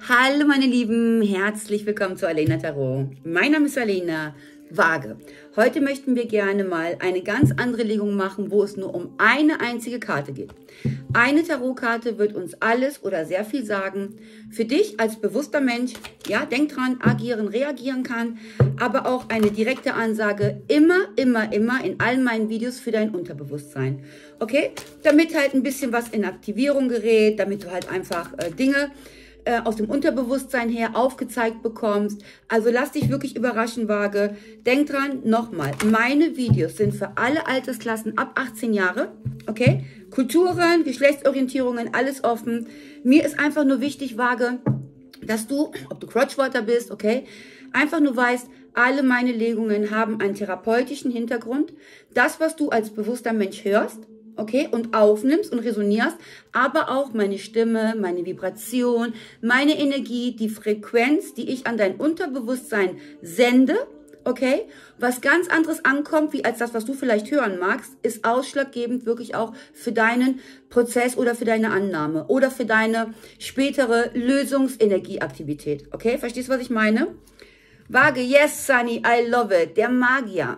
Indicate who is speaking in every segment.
Speaker 1: Hallo meine Lieben, herzlich willkommen zu Alena Tarot. Mein Name ist Alena, Waage. Heute möchten wir gerne mal eine ganz andere Legung machen, wo es nur um eine einzige Karte geht. Eine Tarotkarte wird uns alles oder sehr viel sagen. Für dich als bewusster Mensch, ja, denk dran, agieren, reagieren kann, aber auch eine direkte Ansage immer in allen meinen Videos für dein Unterbewusstsein. Okay? Damit halt ein bisschen was in Aktivierung gerät, damit du halt einfach Dinge aus dem Unterbewusstsein her aufgezeigt bekommst. Also lass dich wirklich überraschen, Waage. Denk dran, nochmal, meine Videos sind für alle Altersklassen ab 18 Jahre, okay? Kulturen, Geschlechtsorientierungen, alles offen. Mir ist einfach nur wichtig, Waage, dass du, ob du Crotchwater bist, okay, einfach nur weißt, alle meine Legungen haben einen therapeutischen Hintergrund. Das, was du als bewusster Mensch hörst, okay, und aufnimmst und resonierst, aber auch meine Stimme, meine Vibration, meine Energie, die Frequenz, die ich an dein Unterbewusstsein sende, okay, was ganz anderes ankommt, wie als das, was du vielleicht hören magst, ist ausschlaggebend wirklich auch für deinen Prozess oder für deine Annahme oder für deine spätere Lösungsenergieaktivität, okay, verstehst du, was ich meine? Waage, yes, Sunny, I love it, der Magier,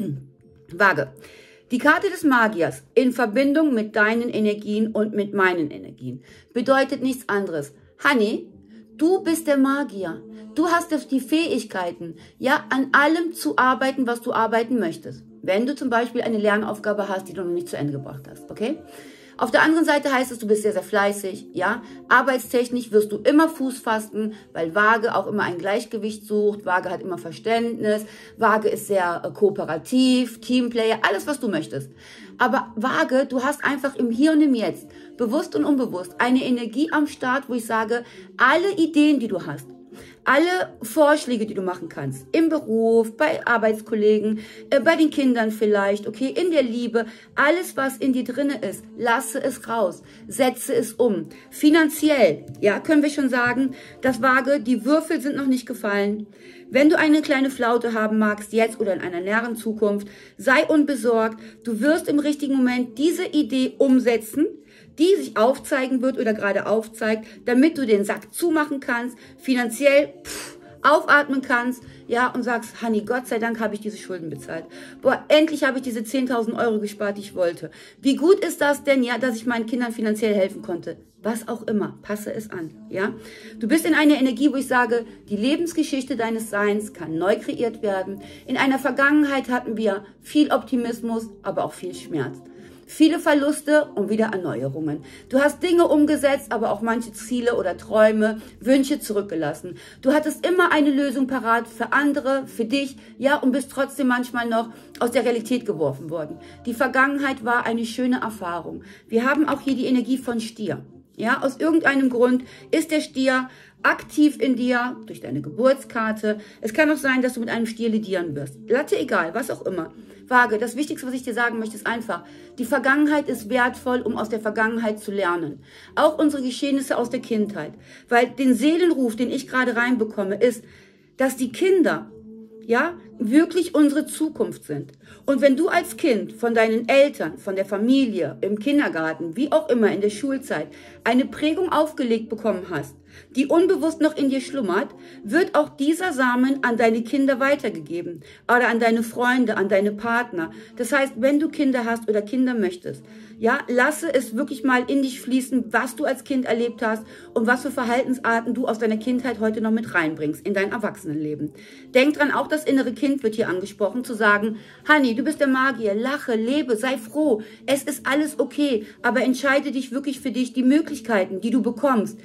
Speaker 1: Waage. Die Karte des Magiers in Verbindung mit deinen Energien und mit meinen Energien bedeutet nichts anderes. Honey, du bist der Magier. Du hast die Fähigkeiten, ja, an allem zu arbeiten, was du arbeiten möchtest. Wenn du zum Beispiel eine Lernaufgabe hast, die du noch nicht zu Ende gebracht hast, okay? Auf der anderen Seite heißt es, du bist sehr, sehr fleißig, ja. Arbeitstechnisch wirst du immer Fuß fassen, weil Waage auch immer ein Gleichgewicht sucht. Waage hat immer Verständnis. Waage ist sehr kooperativ, Teamplayer, alles, was du möchtest. Aber Waage, du hast einfach im Hier und im Jetzt, bewusst und unbewusst, eine Energie am Start, wo ich sage, alle Ideen, die du hast, alle Vorschläge, die du machen kannst, im Beruf, bei Arbeitskollegen, bei den Kindern vielleicht, okay, in der Liebe, alles, was in dir drinne ist, lasse es raus, setze es um. Finanziell, ja, können wir schon sagen, das Waage, die Würfel sind noch nicht gefallen. Wenn du eine kleine Flaute haben magst, jetzt oder in einer näheren Zukunft, sei unbesorgt, du wirst im richtigen Moment diese Idee umsetzen, die sich aufzeigen wird oder gerade aufzeigt, damit du den Sack zumachen kannst, finanziell aufatmen kannst, ja, und sagst, Honey, Gott sei Dank habe ich diese Schulden bezahlt. Boah, endlich habe ich diese 10.000 Euro gespart, die ich wollte. Wie gut ist das denn, ja, dass ich meinen Kindern finanziell helfen konnte? Was auch immer, passe es an, ja. Du bist in einer Energie, wo ich sage, die Lebensgeschichte deines Seins kann neu kreiert werden. In einer Vergangenheit hatten wir viel Optimismus, aber auch viel Schmerz. Viele Verluste und wieder Erneuerungen. Du hast Dinge umgesetzt, aber auch manche Ziele oder Träume, Wünsche zurückgelassen. Du hattest immer eine Lösung parat für andere, für dich, ja, und bist trotzdem manchmal noch aus der Realität geworfen worden. Die Vergangenheit war eine schöne Erfahrung. Wir haben auch hier die Energie von Stier. Ja, aus irgendeinem Grund ist der Stier aktiv in dir, durch deine Geburtskarte. Es kann auch sein, dass du mit einem Stier lidieren wirst. Latte egal, was auch immer. Waage, das Wichtigste, was ich dir sagen möchte, ist einfach, die Vergangenheit ist wertvoll, um aus der Vergangenheit zu lernen. Auch unsere Geschehnisse aus der Kindheit. Weil den Seelenruf, den ich gerade reinbekomme, ist, dass die Kinder, ja, wirklich unsere Zukunft sind. Und wenn du als Kind von deinen Eltern, von der Familie, im Kindergarten, wie auch immer in der Schulzeit, eine Prägung aufgelegt bekommen hast, die unbewusst noch in dir schlummert, wird auch dieser Samen an deine Kinder weitergegeben oder an deine Freunde, an deine Partner. Das heißt, wenn du Kinder hast oder Kinder möchtest, ja, lasse es wirklich mal in dich fließen, was du als Kind erlebt hast und was für Verhaltensarten du aus deiner Kindheit heute noch mit reinbringst in dein Erwachsenenleben. Denk dran, auch das innere Kind wird hier angesprochen, zu sagen, Honey, du bist der Magier, lache, lebe, sei froh, es ist alles okay, aber entscheide dich wirklich für dich, die Möglichkeiten, die du bekommst,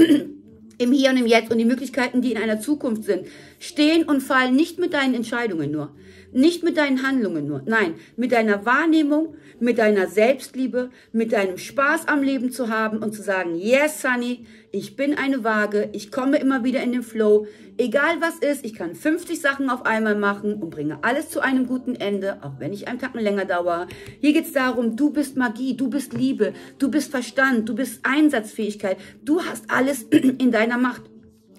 Speaker 1: im Hier und im Jetzt und die Möglichkeiten, die in einer Zukunft sind, stehen und fallen nicht mit deinen Entscheidungen nur, nicht mit deinen Handlungen nur, nein, mit deiner Wahrnehmung, mit deiner Selbstliebe, mit deinem Spaß am Leben zu haben und zu sagen, yes, Sunny, ich bin eine Waage, ich komme immer wieder in den Flow, egal was ist, ich kann 50 Sachen auf einmal machen und bringe alles zu einem guten Ende, auch wenn ich einen Tag länger dauere. Hier geht es darum, du bist Magie, du bist Liebe, du bist Verstand, du bist Einsatzfähigkeit, du hast alles in deiner Macht.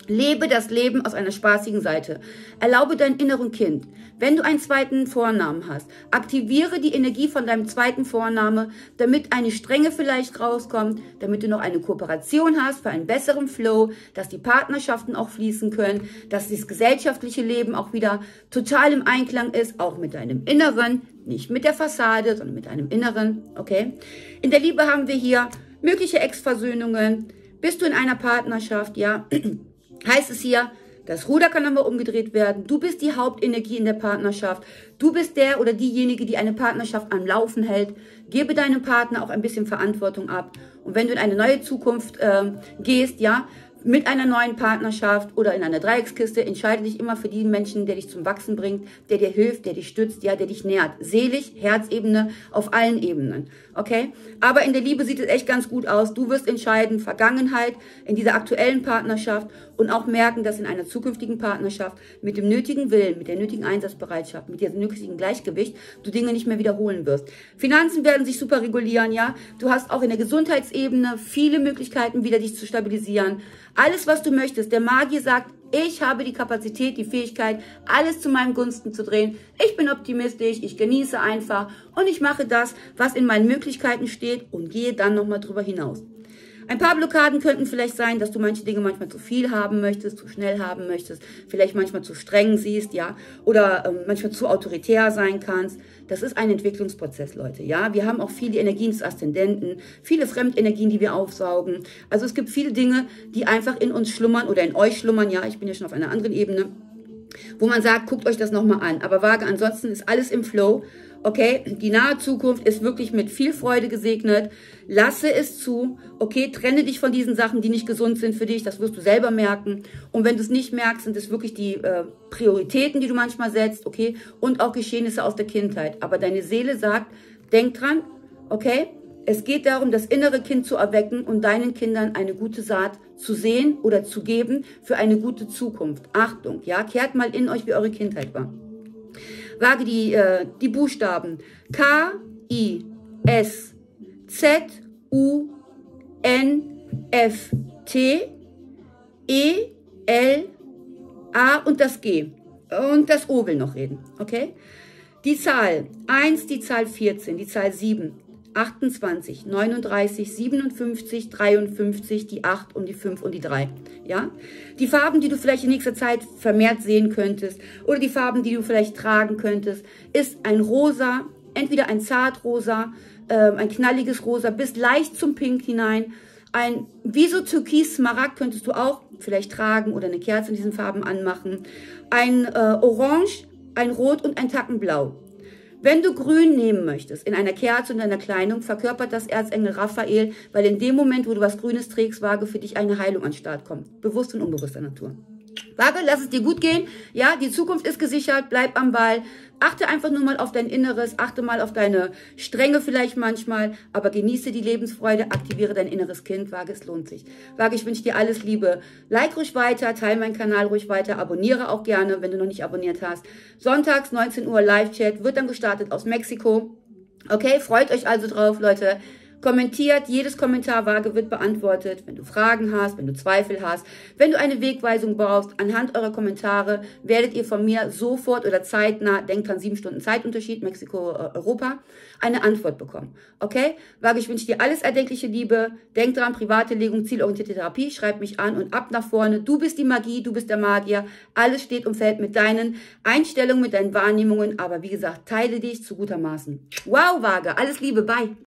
Speaker 1: Lebe das Leben aus einer spaßigen Seite. Erlaube deinem inneren Kind. Wenn du einen zweiten Vornamen hast, aktiviere die Energie von deinem zweiten Vorname, damit eine Strenge vielleicht rauskommt, damit du noch eine Kooperation hast für einen besseren Flow, dass die Partnerschaften auch fließen können, dass das gesellschaftliche Leben auch wieder total im Einklang ist, auch mit deinem Inneren, nicht mit der Fassade, sondern mit deinem Inneren, okay? In der Liebe haben wir hier mögliche Ex-Versöhnungen. Bist du in einer Partnerschaft, ja? Heißt es hier, das Ruder kann nochmal umgedreht werden. Du bist die Hauptenergie in der Partnerschaft. Du bist der oder diejenige, die eine Partnerschaft am Laufen hält. Gebe deinem Partner auch ein bisschen Verantwortung ab. Und wenn du in eine neue Zukunft gehst, ja, mit einer neuen Partnerschaft oder in einer Dreieckskiste, entscheide dich immer für den Menschen, der dich zum Wachsen bringt, der dir hilft, der dich stützt, ja, der dich nährt. Seelisch, Herzebene, auf allen Ebenen. Okay? Aber in der Liebe sieht es echt ganz gut aus. Du wirst entscheiden, Vergangenheit in dieser aktuellen Partnerschaft und auch merken, dass in einer zukünftigen Partnerschaft mit dem nötigen Willen, mit der nötigen Einsatzbereitschaft, mit diesem nötigen Gleichgewicht, du Dinge nicht mehr wiederholen wirst. Finanzen werden sich super regulieren, ja. Du hast auch in der Gesundheitsebene viele Möglichkeiten, wieder dich zu stabilisieren. Alles, was du möchtest. Der Magier sagt, ich habe die Kapazität, die Fähigkeit, alles zu meinem Gunsten zu drehen. Ich bin optimistisch, ich genieße einfach und ich mache das, was in meinen Möglichkeiten steht und gehe dann nochmal drüber hinaus. Ein paar Blockaden könnten vielleicht sein, dass du manche Dinge manchmal zu viel haben möchtest, zu schnell haben möchtest, vielleicht manchmal zu streng siehst, ja, oder manchmal zu autoritär sein kannst. Das ist ein Entwicklungsprozess, Leute, ja. Wir haben auch viele Energien des Aszendenten, viele Fremdenergien, die wir aufsaugen. Also es gibt viele Dinge, die einfach in uns schlummern oder in euch schlummern, ja. Ich bin ja schon auf einer anderen Ebene, wo man sagt, guckt euch das nochmal an. Aber Waage, ansonsten ist alles im Flow. Okay, die nahe Zukunft ist wirklich mit viel Freude gesegnet. Lasse es zu. Okay, trenne dich von diesen Sachen, die nicht gesund sind für dich. Das wirst du selber merken. Und wenn du es nicht merkst, sind es wirklich die Prioritäten, die du manchmal setzt. Okay, und auch Geschehnisse aus der Kindheit. Aber deine Seele sagt, denk dran, okay, es geht darum, das innere Kind zu erwecken und deinen Kindern eine gute Saat zu sehen oder zu geben für eine gute Zukunft. Achtung, ja, kehrt mal in euch, wie eure Kindheit war. Waage die Buchstaben K, I, S, Z, U, N, F, T, E, L, A und das G. Und das O will noch reden, okay? Die Zahl 1, die Zahl 14, die Zahl 7, 28, 39, 57, 53, die 8 und die 5 und die 3. Ja? Die Farben, die du vielleicht in nächster Zeit vermehrt sehen könntest oder die Farben, die du vielleicht tragen könntest, ist ein Rosa, entweder ein Zartrosa, ein knalliges Rosa bis leicht zum Pink hinein. Ein wie so Türkis-Smaragd könntest du auch vielleicht tragen oder eine Kerze in diesen Farben anmachen. Ein Orange, ein Rot und ein Tackenblau. Wenn du Grün nehmen möchtest, in einer Kerze und einer Kleidung, verkörpert das Erzengel Raphael, weil in dem Moment, wo du was Grünes trägst, Waage, für dich eine Heilung an den Start kommt. Bewusst und unbewusster Natur. Waage, lass es dir gut gehen. Ja, die Zukunft ist gesichert, bleib am Ball. Achte einfach nur mal auf dein Inneres, achte mal auf deine Strenge vielleicht manchmal, aber genieße die Lebensfreude, aktiviere dein inneres Kind. Waage, es lohnt sich. Waage, ich wünsche dir alles Liebe. Like ruhig weiter, teile meinen Kanal ruhig weiter, abonniere auch gerne, wenn du noch nicht abonniert hast. Sonntags, 19 Uhr, Live-Chat, wird dann gestartet aus Mexiko. Okay, freut euch also drauf, Leute. Kommentiert, jedes Kommentar Waage wird beantwortet. Wenn du Fragen hast, wenn du Zweifel hast, wenn du eine Wegweisung brauchst, anhand eurer Kommentare werdet ihr von mir sofort oder zeitnah, denkt dran, 7 Stunden Zeitunterschied, Mexiko, Europa, eine Antwort bekommen. Okay? Waage, ich wünsche dir alles erdenkliche Liebe. Denk dran, private Legung, zielorientierte Therapie, schreib mich an und ab nach vorne. Du bist die Magie, du bist der Magier. Alles steht und fällt mit deinen Einstellungen, mit deinen Wahrnehmungen. Aber wie gesagt, teile dich zu gutermaßen. Wow, Waage, alles Liebe, bye.